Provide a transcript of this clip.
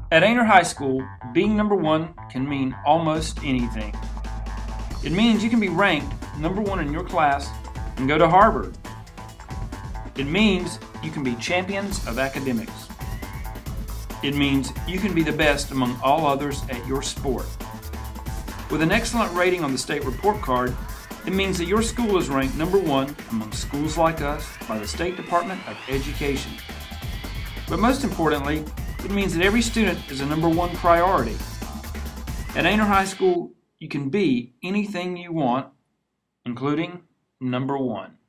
At Aynor High School, being number one can mean almost anything. It means you can be ranked number one in your class and go to Harvard. It means you can be champions of academics. It means you can be the best among all others at your sport. With an excellent rating on the state report card, it means that your school is ranked number one among schools like us by the State Department of Education. But most importantly, it means that every student is a number one priority. At Aynor High School, you can be anything you want, including number one.